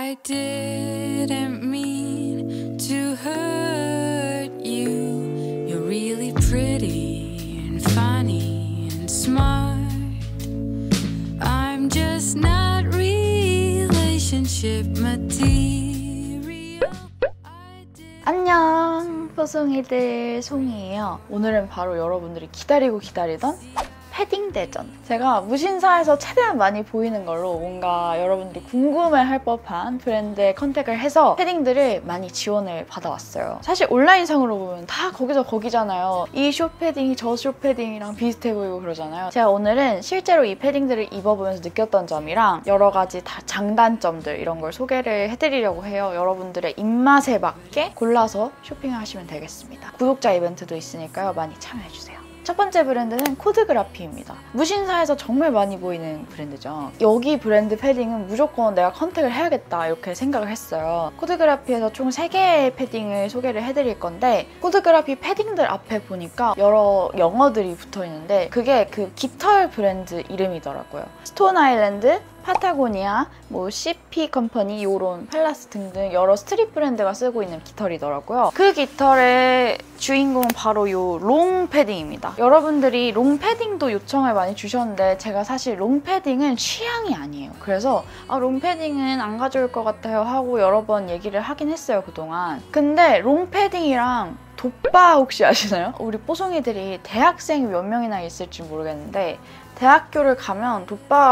I didn't mean to hurt you. You're really pretty and funny and smart. I'm just not relationship material. 안녕, 뽀송이들 송이에요. 오늘은 바로 여러분들이 기다리던 패딩 대전. 제가 무신사에서 최대한 많이 보이는 걸로 뭔가 여러분들이 궁금해할 법한 브랜드에 컨택을 해서 패딩들을 많이 지원을 받아왔어요. 사실 온라인상으로 보면 다 거기서 거기잖아요. 이 숏 패딩이 저 숏 패딩이랑 비슷해 보이고 그러잖아요. 제가 오늘은 실제로 이 패딩들을 입어보면서 느꼈던 점이랑 여러 가지 다 장단점들 이런 걸 소개를 해드리려고 해요. 여러분들의 입맛에 맞게 골라서 쇼핑을 하시면 되겠습니다. 구독자 이벤트도 있으니까요. 많이 참여해주세요. 첫 번째 브랜드는 코드그라피입니다. 무신사에서 정말 많이 보이는 브랜드죠. 여기 브랜드 패딩은 무조건 내가 컨택을 해야겠다 이렇게 생각을 했어요. 코드그라피에서 총 3개의 패딩을 소개를 해드릴 건데 코드그라피 패딩들 앞에 보니까 여러 영어들이 붙어있는데 그게 그 깃털 브랜드 이름이더라고요. 스톤 아일랜드, 파타고니아, 뭐 CP 컴퍼니, 요런 팔라스 등등 여러 스트릿 브랜드가 쓰고 있는 깃털이더라고요. 그 깃털의 주인공은 바로 요 롱 패딩입니다. 여러분들이 롱 패딩도 요청을 많이 주셨는데 제가 사실 롱 패딩은 취향이 아니에요. 그래서 롱 패딩은 안 가져올 것 같아요 하고 여러 번 얘기를 하긴 했어요, 그동안. 근데 롱 패딩이랑 돋바 혹시 아시나요? 우리 뽀송이들이 대학생이 몇 명이나 있을지 모르겠는데 대학교를 가면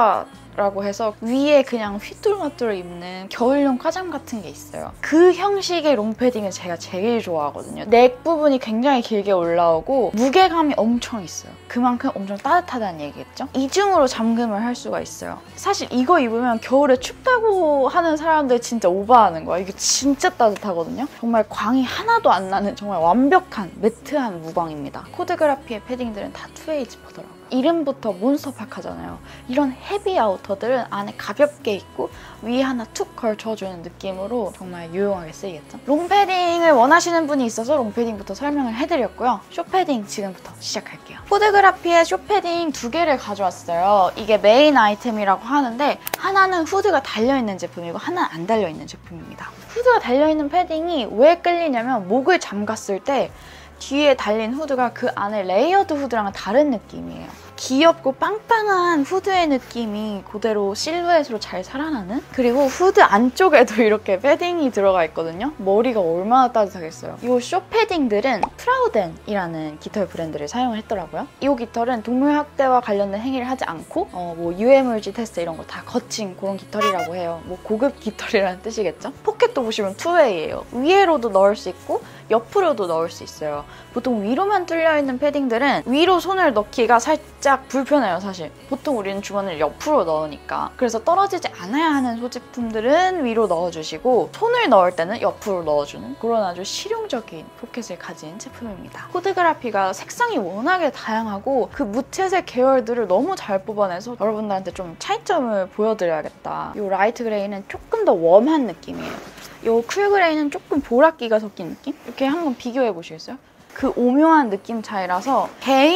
돋바라고 해서 위에 그냥 휘뚤마뚤 입는 겨울용 화장 같은 게 있어요. 그 형식의 롱패딩을 제가 제일 좋아하거든요. 넥 부분이 굉장히 길게 올라오고 무게감이 엄청 있어요. 그만큼 엄청 따뜻하다는 얘기겠죠? 이중으로 잠금을 할 수가 있어요. 사실 이거 입으면 겨울에 춥다고 하는 사람들 진짜 오버하는 거야. 이게 진짜 따뜻하거든요. 정말 광이 하나도 안 나는 정말 완벽한 매트한 무광입니다. 코드그라피의 패딩들은 다 투웨이 지퍼더라고요. 이름부터 몬스터팍하잖아요. 이런 헤비 아우터들은 안에 가볍게 입고 위에 하나 툭 걸쳐주는 느낌으로 정말 유용하게 쓰이겠죠? 롱패딩을 원하시는 분이 있어서 롱패딩부터 설명을 해드렸고요. 숏패딩 지금부터 시작할게요. 코드그라피의 숏패딩 2개를 가져왔어요. 이게 메인 아이템이라고 하는데 하나는 후드가 달려있는 제품이고 하나는 안 달려있는 제품입니다. 후드가 달려있는 패딩이 왜 끌리냐면 목을 잠갔을 때 뒤에 달린 후드가 그 안에 레이어드 후드랑은 다른 느낌이에요. 귀엽고 빵빵한 후드의 느낌이 그대로 실루엣으로 잘 살아나는? 그리고 후드 안쪽에도 이렇게 패딩이 들어가 있거든요. 머리가 얼마나 따뜻하겠어요. 이 숏 패딩들은 프라우덴이라는 깃털 브랜드를 사용을 했더라고요. 이 깃털은 동물학대와 관련된 행위를 하지 않고 뭐 유해물질 테스트 이런 거 다 거친 그런 깃털이라고 해요. 뭐 고급 깃털이라는 뜻이겠죠? 포켓도 보시면 투웨이예요. 위에로도 넣을 수 있고 옆으로도 넣을 수 있어요. 보통 위로만 뚫려있는 패딩들은 위로 손을 넣기가 살짝 불편해요, 사실. 보통 우리는 주머니를 옆으로 넣으니까. 그래서 떨어지지 않아야 하는 소지품들은 위로 넣어주시고 손을 넣을 때는 옆으로 넣어주는 그런 아주 실용적인 포켓을 가진 제품입니다. 코드그라피가 색상이 워낙에 다양하고 그 무채색 계열들을 너무 잘 뽑아내서 여러분들한테 좀 차이점을 보여드려야겠다. 이 라이트 그레이는 조금 더 웜한 느낌이에요. 이 쿨 그레이는 조금 보랏기가 섞인 느낌? 이렇게 한번 비교해 보시겠어요? 그 오묘한 느낌 차이라서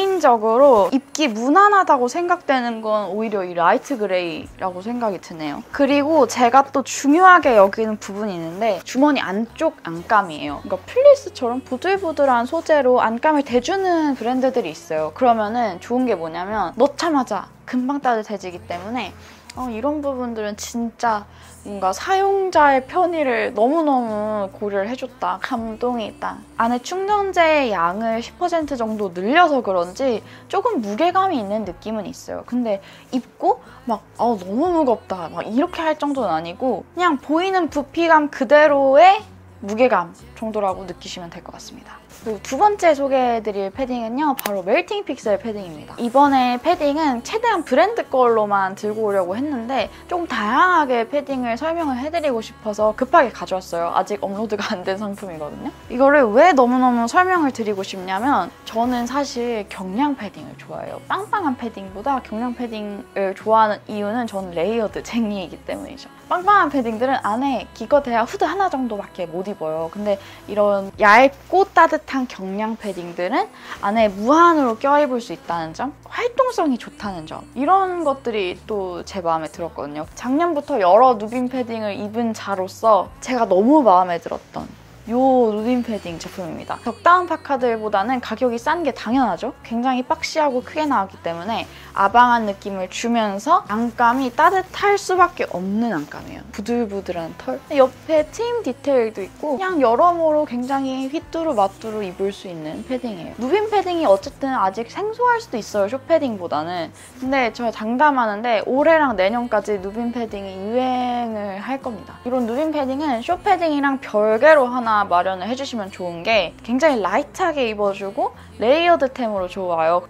개인적으로 입기 무난하다고 생각되는 건 오히려 이 라이트 그레이라고 생각이 드네요. 그리고 제가 또 중요하게 여기는 부분이 있는데 주머니 안쪽 안감이에요. 그러니까 플리스처럼 부들부들한 소재로 안감을 대주는 브랜드들이 있어요. 그러면은 좋은 게 뭐냐면 넣자마자 금방 따뜻해지기 때문에 이런 부분들은 진짜 뭔가 사용자의 편의를 너무너무 고려를 해줬다. 감동이 있다. 안에 충전재의 양을 10% 정도 늘려서 그런지 조금 무게감이 있는 느낌은 있어요. 근데 입고 막 너무 무겁다 막 이렇게 할 정도는 아니고 그냥 보이는 부피감 그대로의 무게감 정도라고 느끼시면 될 것 같습니다. 그리고 두 번째 소개해드릴 패딩은요. 바로 멜팅 픽셀 패딩입니다. 이번에 패딩은 최대한 브랜드 걸로만 들고 오려고 했는데 조금 다양하게 패딩을 설명을 해드리고 싶어서 급하게 가져왔어요. 아직 업로드가 안 된 상품이거든요. 이거를 왜 너무너무 설명을 드리고 싶냐면 저는 사실 경량 패딩을 좋아해요. 빵빵한 패딩보다 경량 패딩을 좋아하는 이유는 저는 레이어드 쟁이이기 때문이죠. 빵빵한 패딩들은 안에 기껏해야 후드 하나 정도밖에 못 입어요. 근데 이런 얇고 따뜻한 칙칙한 경량 패딩들은 안에 무한으로 껴입을 수 있다는 점, 활동성이 좋다는 점, 이런 것들이 또 제 마음에 들었거든요. 작년부터 여러 누빔 패딩을 입은 자로서 제가 너무 마음에 들었던 요 누빔 패딩 제품입니다. 덕다운 파카들보다는 가격이 싼 게 당연하죠. 굉장히 박시하고 크게 나왔기 때문에 아방한 느낌을 주면서 안감이 따뜻할 수밖에 없는 안감이에요. 부들부들한 털. 옆에 트임 디테일도 있고 그냥 여러모로 굉장히 휘뚜루마뚜루 입을 수 있는 패딩이에요. 누빔 패딩이 어쨌든 아직 생소할 수도 있어요. 숏 패딩보다는. 근데 제가 장담하는데 올해랑 내년까지 누빔 패딩이 유행을 할 겁니다. 이런 누빔 패딩은 숏 패딩이랑 별개로 하나 마련을 해주시면 좋은 게 굉장히 라이트하게 입어주고 레이어드템으로 좋아요.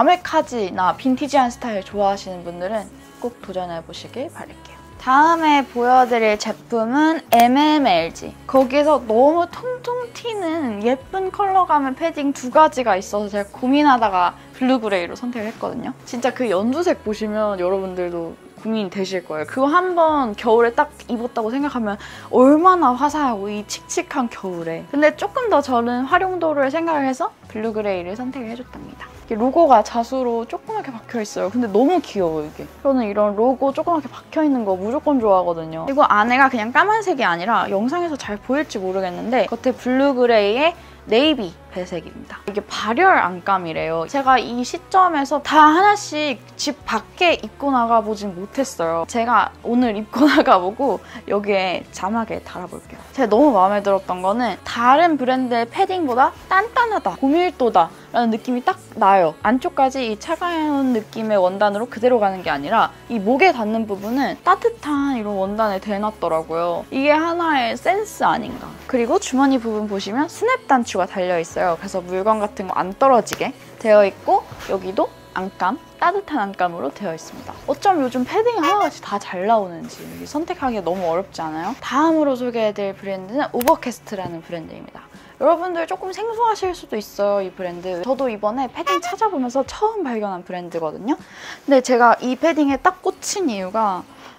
아메카지나 빈티지한 스타일 좋아하시는 분들은 꼭 도전해보시길 바랄게요. 다음에 보여드릴 제품은 MMLG. 거기서 너무 통통 튀는 예쁜 컬러감의 패딩 2가지가 있어서 제가 고민하다가 블루 그레이로 선택을 했거든요. 진짜 그 연두색 보시면 여러분들도 고민이 되실 거예요. 그거 한번 겨울에 딱 입었다고 생각하면 얼마나 화사하고 이 칙칙한 겨울에. 근데 조금 더 저는 활용도를 생각을 해서 블루 그레이를 선택을 해줬답니다. 이게 로고가 자수로 조그맣게 박혀있어요. 근데 너무 귀여워요, 이게. 저는 이런 로고 조그맣게 박혀있는 거 무조건 좋아하거든요. 그리고 안에가 그냥 까만색이 아니라 영상에서 잘 보일지 모르겠는데 겉에 블루 그레이에 네이비 배색입니다. 이게 발열 안감이래요. 제가 이 시점에서 다 하나씩 집 밖에 입고 나가보진 못했어요. 제가 오늘 입고 나가보고 여기에 자막에 달아볼게요. 제가 너무 마음에 들었던 거는 다른 브랜드의 패딩보다 단단하다, 고밀도다 라는 느낌이 딱 나요. 안쪽까지 이 차가운 느낌의 원단으로 그대로 가는 게 아니라 이 목에 닿는 부분은 따뜻한 이런 원단에 대놨더라고요. 이게 하나의 센스 아닌가. 그리고 주머니 부분 보시면 스냅 단추가 달려있어요. 그래서 물건 같은 거 안 떨어지게 되어 있고 여기도 안감, 따뜻한 안감으로 되어 있습니다. 어쩜 요즘 패딩이 하나같이 다 잘 나오는지 선택하기가 너무 어렵지 않아요? 다음으로 소개해드릴 브랜드는 오버캐스트라는 브랜드입니다. 여러분들 조금 생소하실 수도 있어요, 이 브랜드. 저도 이번에 패딩 찾아보면서 처음 발견한 브랜드거든요. 근데 제가 이 패딩에 딱 꽂힌 이유가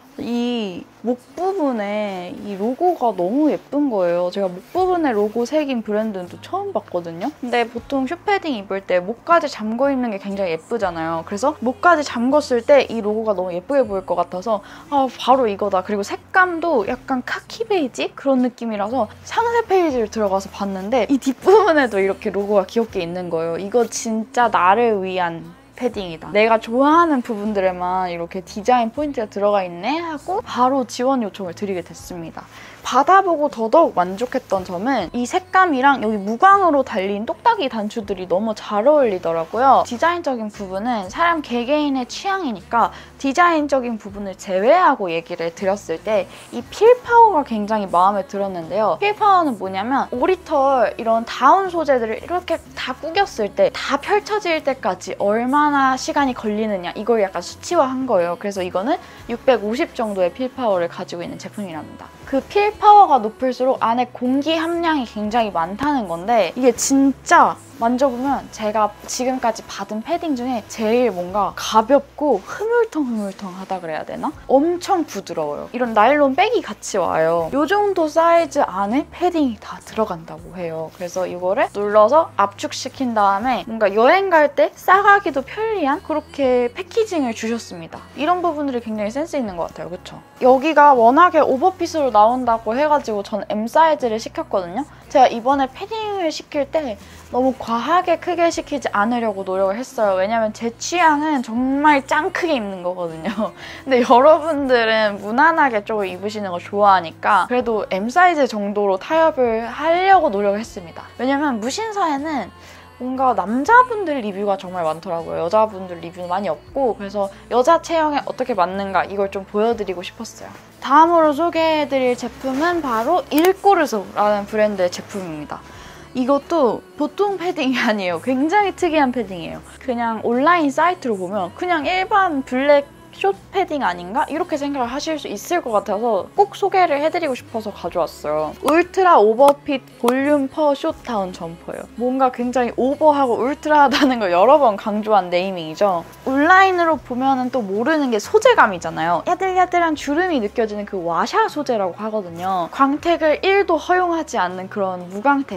이 목 부분에 이 로고가 너무 예쁜 거예요. 제가 목 부분에 로고 새긴 브랜드는 또 처음 봤거든요. 근데 보통 숏패딩 입을 때 목까지 잠궈 입는 게 굉장히 예쁘잖아요. 그래서 목까지 잠궜을 때 이 로고가 너무 예쁘게 보일 것 같아서 바로 이거다. 그리고 색감도 약간 카키 베이지? 그런 느낌이라서 상세 페이지를 들어가서 봤는데 이 뒷부분에도 이렇게 로고가 귀엽게 있는 거예요. 이거 진짜 나를 위한 패딩이다. 내가 좋아하는 부분들에만 이렇게 디자인 포인트가 들어가 있네 하고 바로 지원 요청을 드리게 됐습니다. 받아보고 더더욱 만족했던 점은 이 색감이랑 여기 무광으로 달린 똑딱이 단추들이 너무 잘 어울리더라고요. 디자인적인 부분은 사람 개개인의 취향이니까 디자인적인 부분을 제외하고 얘기를 드렸을 때 이 필파워가 굉장히 마음에 들었는데요. 필파워는 뭐냐면 오리털 이런 다운 소재들을 이렇게 다 구겼을 때 다 펼쳐질 때까지 얼마나 시간이 걸리느냐 이걸 약간 수치화한 거예요. 그래서 이거는 650 정도의 필파워를 가지고 있는 제품이랍니다. 그 필파워가 높을수록 안에 공기 함량이 굉장히 많다는 건데 이게 진짜 만져보면 제가 지금까지 받은 패딩 중에 제일 뭔가 가볍고 흐물텅흐물텅하다 그래야 되나? 엄청 부드러워요. 이런 나일론 백이 같이 와요. 이 정도 사이즈 안에 패딩이 다 들어간다고 해요. 그래서 이거를 눌러서 압축시킨 다음에 뭔가 여행 갈 때 싸가기도 편리한 그렇게 패키징을 주셨습니다. 이런 부분들이 굉장히 센스 있는 것 같아요. 그쵸? 여기가 워낙에 오버핏으로 나온다고 해가지고 전 M 사이즈를 시켰거든요. 제가 이번에 패딩을 시킬 때 너무 과하게 크게 시키지 않으려고 노력을 했어요. 왜냐면 제 취향은 정말 짱 크게 입는 거거든요. 근데 여러분들은 무난하게 조금 입으시는 거 좋아하니까 그래도 M 사이즈 정도로 타협을 하려고 노력을 했습니다. 왜냐면 무신사에는 뭔가 남자분들 리뷰가 정말 많더라고요. 여자분들 리뷰는 많이 없고 그래서 여자 체형에 어떻게 맞는가 이걸 좀 보여드리고 싶었어요. 다음으로 소개해드릴 제품은 바로 일꼬르소라는 브랜드의 제품입니다. 이것도 보통 패딩이 아니에요. 굉장히 특이한 패딩이에요. 그냥 온라인 사이트로 보면 그냥 일반 블랙 숏 패딩 아닌가? 이렇게 생각을 하실 수 있을 것 같아서 꼭 소개를 해드리고 싶어서 가져왔어요. 울트라 오버핏 볼륨 퍼 숏다운 점퍼예요. 뭔가 굉장히 오버하고 울트라하다는 걸 여러 번 강조한 네이밍이죠. 온라인으로 보면은 또 모르는 게 소재감이잖아요. 야들야들한 주름이 느껴지는 그 와샤 소재라고 하거든요. 광택을 1도 허용하지 않는 그런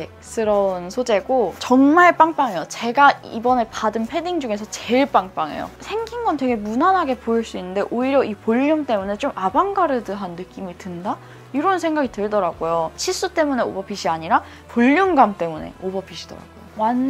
무광택스러운 소재고 정말 빵빵해요. 제가 이번에 받은 패딩 중에서 제일 빵빵해요. 생긴 건 되게 무난하게 보일 수 있는데 오히려 이 볼륨 때문에 좀 아방가르드한 느낌이 든다? 이런 생각이 들더라고요. 치수 때문에 오버핏이 아니라 볼륨감 때문에 오버핏이더라고요.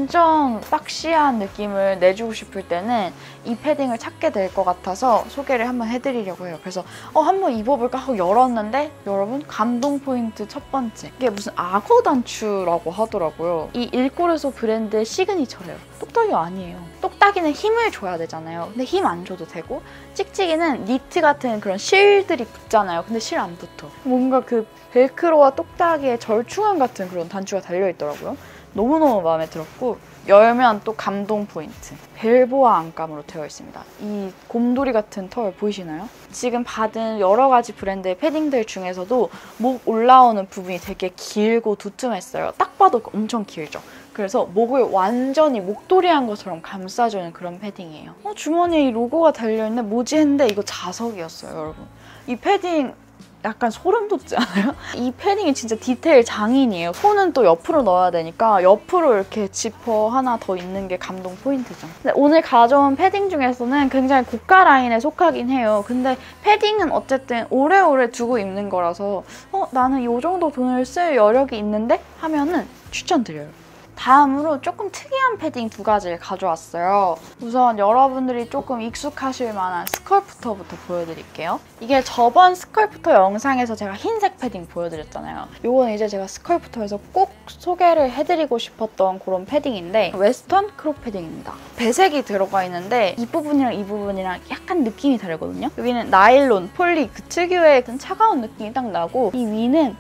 완전 박시한 느낌을 내주고 싶을 때는 이 패딩을 찾게 될 것 같아서 소개를 한번 해드리려고 해요. 그래서 한번 입어볼까 하고 열었는데 여러분 감동 포인트 첫 번째. 이게 무슨 악어 단추라고 하더라고요. 이 일꼬르소 브랜드의 시그니처래요. 똑딱이 아니에요. 똑딱이는 힘을 줘야 되잖아요. 근데 힘 안 줘도 되고 찍찍이는 니트 같은 그런 실들이 붙잖아요. 근데 실 안 붙어. 뭔가 그 벨크로와 똑딱이의 절충안 같은 그런 단추가 달려있더라고요. 너무너무 마음에 들었고 열면 또 감동 포인트. 벨보아 안감으로 되어 있습니다. 이 곰돌이 같은 털 보이시나요? 지금 받은 여러 가지 브랜드의 패딩들 중에서도 목 올라오는 부분이 되게 길고 두툼했어요. 딱 봐도 엄청 길죠? 그래서 목을 완전히 목도리한 것처럼 감싸주는 그런 패딩이에요. 주머니에 이 로고가 달려있는데 뭐지 했는데 이거 자석이었어요, 여러분. 이 패딩 약간 소름 돋지 않아요? 이 패딩이 진짜 디테일 장인이에요. 손은 또 옆으로 넣어야 되니까 옆으로 이렇게 지퍼 하나 더 있는 게 감동 포인트죠. 근데 오늘 가져온 패딩 중에서는 굉장히 고가 라인에 속하긴 해요. 근데 패딩은 어쨌든 오래오래 두고 입는 거라서 나는 이 정도 돈을 쓸 여력이 있는데? 하면은 추천드려요. 다음으로 조금 특이한 패딩 두 가지를 가져왔어요. 우선 여러분들이 조금 익숙하실 만한 스컬프터부터 보여드릴게요. 이게 저번 스컬프터 영상에서 제가 흰색 패딩 보여드렸잖아요. 이건 이제 제가 스컬프터에서 꼭 소개를 해드리고 싶었던 그런 패딩인데 웨스턴 크롭 패딩입니다. 배색이 들어가 있는데 이 부분이랑 이 부분이랑 약간 느낌이 다르거든요. 여기는 나일론, 폴리 그 특유의 차가운 느낌이 딱 나고 이 위는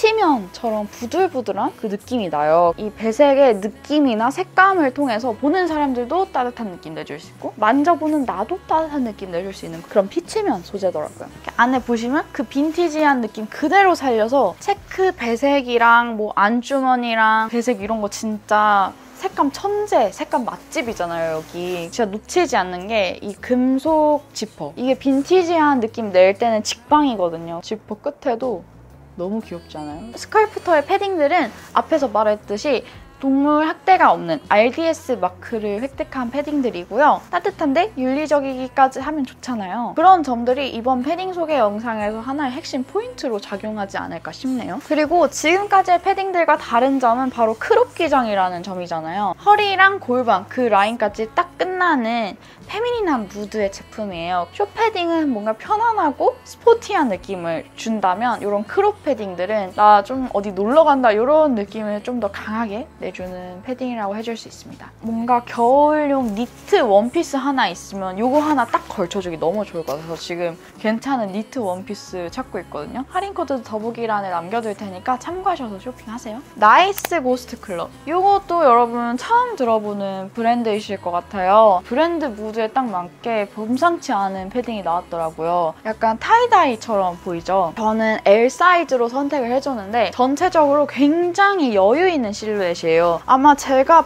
피치면처럼 부들부들한 그 느낌이 나요. 이 배색의 느낌이나 색감을 통해서 보는 사람들도 따뜻한 느낌 내줄 수 있고 만져보는 나도 따뜻한 느낌 내줄 수 있는 그런 피치면 소재더라고요. 이렇게 안에 보시면 그 빈티지한 느낌 그대로 살려서 체크 배색이랑 뭐 안주머니랑 배색 이런 거 진짜 색감 천재, 색감 맛집이잖아요, 여기. 진짜 놓치지 않는 게 이 금속 지퍼. 이게 빈티지한 느낌 낼 때는 직방이거든요. 지퍼 끝에도 너무 귀엽지 않아요? 스컬프터의 패딩들은 앞에서 말했듯이 동물 학대가 없는 RDS 마크를 획득한 패딩들이고요. 따뜻한데 윤리적이기까지 하면 좋잖아요. 그런 점들이 이번 패딩 소개 영상에서 하나의 핵심 포인트로 작용하지 않을까 싶네요. 그리고 지금까지의 패딩들과 다른 점은 바로 크롭 기장이라는 점이잖아요. 허리랑 골반 그 라인까지 딱 끝나는 페미닌한 무드의 제품이에요. 숏 패딩은 뭔가 편안하고 스포티한 느낌을 준다면 이런 크롭 패딩들은 나 좀 어디 놀러 간다 이런 느낌을 좀 더 강하게 내주는 패딩이라고 해줄 수 있습니다. 뭔가 겨울용 니트 원피스 하나 있으면 이거 하나 딱 걸쳐주기 너무 좋을 것 같아서 지금 괜찮은 니트 원피스 찾고 있거든요. 할인 코드 더보기란에 남겨둘 테니까 참고하셔서 쇼핑하세요. 나이스 고스트 클럽. 이것도 여러분 처음 들어보는 브랜드이실 것 같아요. 브랜드 무드에 딱 맞게 범상치 않은 패딩이 나왔더라고요. 약간 타이다이처럼 보이죠? 저는 L 사이즈로 선택을 해줬는데 전체적으로 굉장히 여유 있는 실루엣이에요. 아마 제가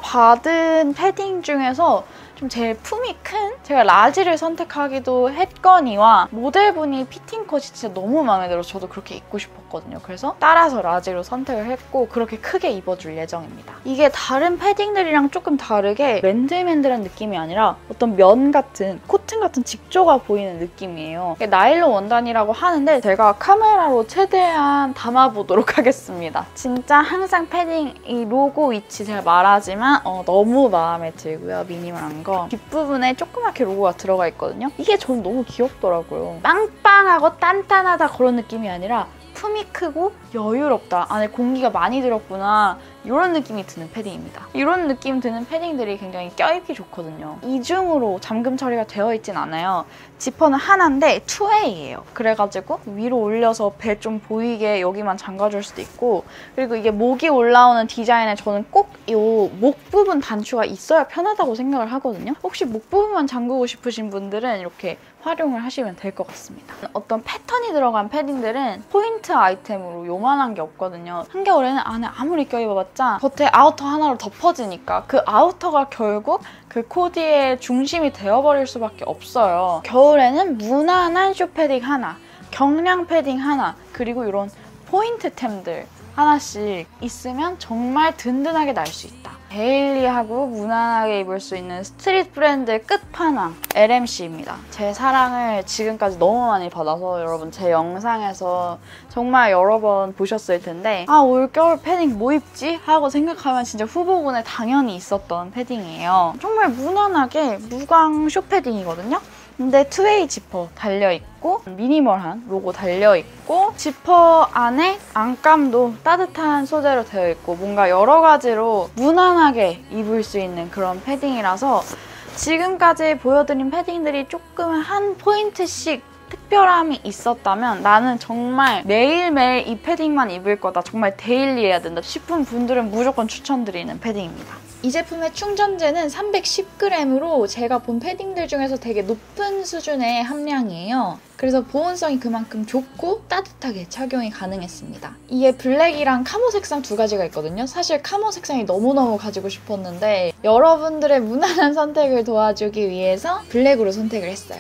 받은 패딩 중에서 좀 제일 품이 큰? 제가 라지를 선택하기도 했거니와 모델분이 피팅컷이 진짜 너무 마음에 들어서 저도 그렇게 입고 싶었거든요. 그래서 따라서 라지로 선택을 했고 그렇게 크게 입어줄 예정입니다. 이게 다른 패딩들이랑 조금 다르게 맨들맨들한 느낌이 아니라 어떤 면 같은, 코튼 같은 직조가 보이는 느낌이에요. 이게 나일론 원단이라고 하는데 제가 카메라로 최대한 담아보도록 하겠습니다. 진짜 항상 패딩 이 로고 위치 제가 말하지만 너무 마음에 들고요. 미니멀한 거. 뒷부분에 조그맣게 로고가 들어가 있거든요. 이게 저는 너무 귀엽더라고요. 빵빵하고 단단하다 그런 느낌이 아니라 품이 크고 여유롭다. 안에 공기가 많이 들었구나. 이런 느낌이 드는 패딩입니다. 이런 느낌 드는 패딩들이 굉장히 껴입기 좋거든요. 이중으로 잠금 처리가 되어 있진 않아요. 지퍼는 하나인데 2A예요. 그래가지고 위로 올려서 배 좀 보이게 여기만 잠가줄 수도 있고, 그리고 이게 목이 올라오는 디자인에 저는 꼭 이 목 부분 단추가 있어야 편하다고 생각을 하거든요. 혹시 목 부분만 잠그고 싶으신 분들은 이렇게 활용을 하시면 될 것 같습니다. 어떤 패턴이 들어간 패딩들은 포인트 아이템으로 요만한 게 없거든요. 한겨울에는 안에 아무리 껴입어봤자 겉에 아우터 하나로 덮어지니까 그 아우터가 결국 그 코디의 중심이 되어버릴 수밖에 없어요. 겨울에는 무난한 쇼 패딩 하나, 경량 패딩 하나, 그리고 이런 포인트템들 하나씩 있으면 정말 든든하게 날 수 있다. 데일리하고 무난하게 입을 수 있는 스트릿 브랜드의 끝판왕 LMC입니다. 제 사랑을 지금까지 너무 많이 받아서 여러분 제 영상에서 정말 여러 번 보셨을 텐데 올겨울 패딩 뭐 입지? 하고 생각하면 진짜 후보군에 당연히 있었던 패딩이에요. 정말 무난하게 무광 쇼 패딩이거든요. 근데 2A 지퍼 달려있고 미니멀한 로고 달려있고 지퍼 안에 안감도 따뜻한 소재로 되어있고 뭔가 여러 가지로 무난하게 입을 수 있는 그런 패딩이라서 지금까지 보여드린 패딩들이 조금 한 포인트씩 특별함이 있었다면 나는 정말 매일매일 이 패딩만 입을 거다, 정말 데일리해야 된다 싶은 분들은 무조건 추천드리는 패딩입니다. 이 제품의 충전재는 310g으로 제가 본 패딩들 중에서 되게 높은 수준의 함량이에요. 그래서 보온성이 그만큼 좋고 따뜻하게 착용이 가능했습니다. 이게 블랙이랑 카모 색상 두 가지가 있거든요. 사실 카모 색상이 너무너무 가지고 싶었는데 여러분들의 무난한 선택을 도와주기 위해서 블랙으로 선택을 했어요.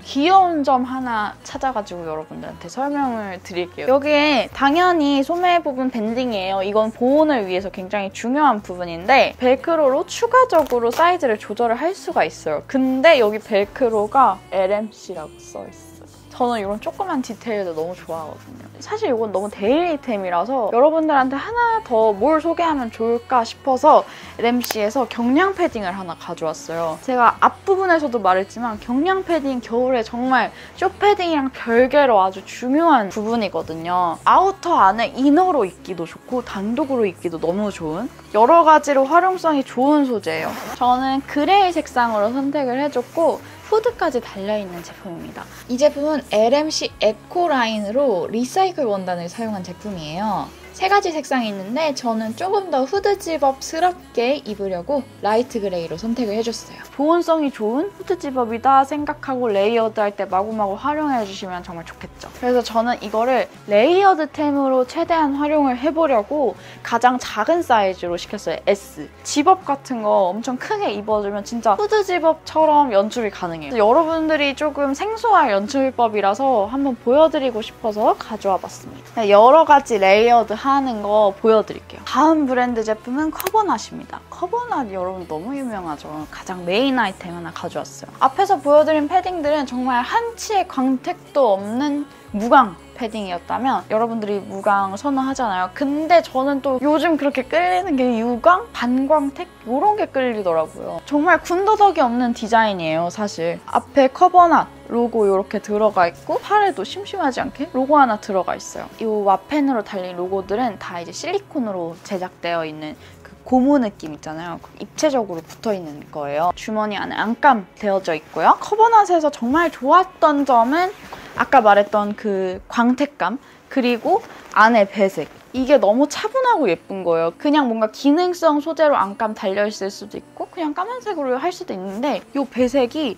귀여운 점 하나 찾아가지고 여러분들한테 설명을 드릴게요. 여기에 당연히 소매 부분 밴딩이에요. 이건 보온을 위해서 굉장히 중요한 부분인데 벨크로로 추가적으로 사이즈를 조절을 할 수가 있어요. 근데 여기 벨크로가 LMC라고 써있어요. 저는 이런 조그만 디테일도 너무 좋아하거든요. 사실 이건 너무 데일리템이라서 여러분들한테 하나 더 뭘 소개하면 좋을까 싶어서 LMC에서 경량 패딩을 하나 가져왔어요. 제가 앞부분에서도 말했지만 경량 패딩 겨울에 정말 쇼 패딩이랑 별개로 아주 중요한 부분이거든요. 아우터 안에 이너로 입기도 좋고 단독으로 입기도 너무 좋은 여러 가지로 활용성이 좋은 소재예요. 저는 그레이 색상으로 선택을 해줬고 후드까지 달려있는 제품입니다. 이 제품은 LMC 에코 라인으로 리사이클 원단을 사용한 제품이에요. 세 가지 색상이 있는데 저는 조금 더 후드 집업스럽게 입으려고 라이트 그레이로 선택을 해줬어요. 보온성이 좋은 후드 집업이다 생각하고 레이어드 할 때 마구마구 활용해주시면 정말 좋겠죠. 그래서 저는 이거를 레이어드템으로 최대한 활용을 해보려고 가장 작은 사이즈로 시켰어요. S. 집업 같은 거 엄청 크게 입어주면 진짜 후드 집업처럼 연출이 가능해요. 여러분들이 조금 생소할 연출법이라서 한번 보여드리고 싶어서 가져와 봤습니다. 여러 가지 레이어드 하는 거 보여드릴게요. 다음 브랜드 제품은 커버낫입니다. 커버낫 여러분 너무 유명하죠. 가장 메인 아이템 하나 가져왔어요. 앞에서 보여드린 패딩들은 정말 한치의 광택도 없는 무광 패딩이었다면 여러분들이 무광 선호하잖아요. 근데 저는 또 요즘 그렇게 끌리는 게 유광? 반광택? 이런 게 끌리더라고요. 정말 군더더기 없는 디자인이에요, 사실. 앞에 커버낫 로고 이렇게 들어가 있고 팔에도 심심하지 않게 로고 하나 들어가 있어요. 이 와펜으로 달린 로고들은 다 이제 실리콘으로 제작되어 있는 고무 느낌 있잖아요. 입체적으로 붙어있는 거예요. 주머니 안에 안감 되어져 있고요. 커버낫에서 정말 좋았던 점은 아까 말했던 그 광택감, 그리고 안에 배색. 이게 너무 차분하고 예쁜 거예요. 그냥 뭔가 기능성 소재로 안감 달려있을 수도 있고 그냥 까만색으로 할 수도 있는데 이 배색이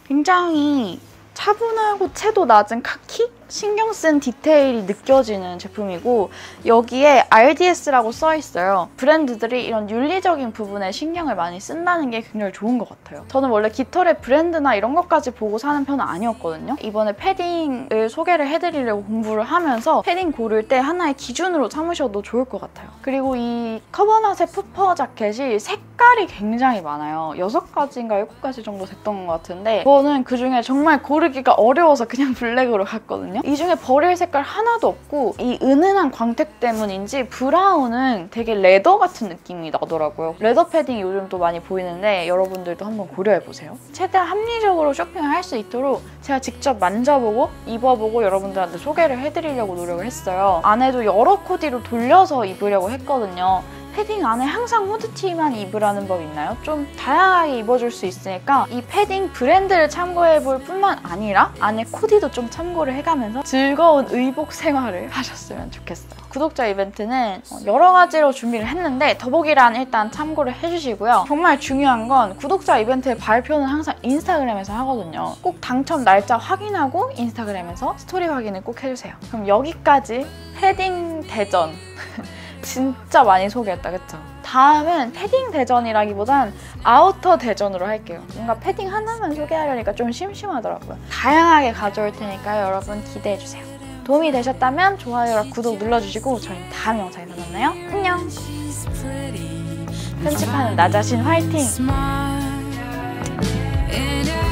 굉장히 차분하고 채도 낮은 카키? 신경 쓴 디테일이 느껴지는 제품이고 여기에 RDS라고 써있어요. 브랜드들이 이런 윤리적인 부분에 신경을 많이 쓴다는 게 굉장히 좋은 것 같아요. 저는 원래 깃털의 브랜드나 이런 것까지 보고 사는 편은 아니었거든요. 이번에 패딩을 소개를 해드리려고 공부를 하면서 패딩 고를 때 하나의 기준으로 삼으셔도 좋을 것 같아요. 그리고 이 커버낫의 푸퍼 자켓이 색깔이 굉장히 많아요. 6가지인가 7가지 정도 됐던 것 같은데 저는 그중에 정말 고르기가 어려워서 그냥 블랙으로 갔거든요. 이 중에 버릴 색깔 하나도 없고 이 은은한 광택 때문인지 브라운은 되게 레더 같은 느낌이 나더라고요. 레더 패딩이 요즘 또 많이 보이는데 여러분들도 한번 고려해보세요. 최대한 합리적으로 쇼핑을 할 수 있도록 제가 직접 만져보고 입어보고 여러분들한테 소개를 해드리려고 노력을 했어요. 안에도 여러 코디로 돌려서 입으려고 했거든요. 패딩 안에 항상 후드티만 입으라는 법 있나요? 좀 다양하게 입어줄 수 있으니까 이 패딩 브랜드를 참고해볼 뿐만 아니라 안에 코디도 좀 참고를 해가면서 즐거운 의복 생활을 하셨으면 좋겠어요. 구독자 이벤트는 여러 가지로 준비를 했는데 더보기란 일단 참고를 해주시고요. 정말 중요한 건 구독자 이벤트의 발표는 항상 인스타그램에서 하거든요. 꼭 당첨 날짜 확인하고 인스타그램에서 스토리 확인을 꼭 해주세요. 그럼 여기까지 패딩 대전 진짜 많이 소개했다, 그쵸? 다음은 패딩 대전이라기보단 아우터 대전으로 할게요. 뭔가 패딩 하나만 소개하려니까 좀 심심하더라고요. 다양하게 가져올 테니까요. 여러분 기대해주세요. 도움이 되셨다면 좋아요와 구독 눌러주시고 저희는 다음 영상에서 만나요. 안녕! 편집하는 나 자신 화이팅!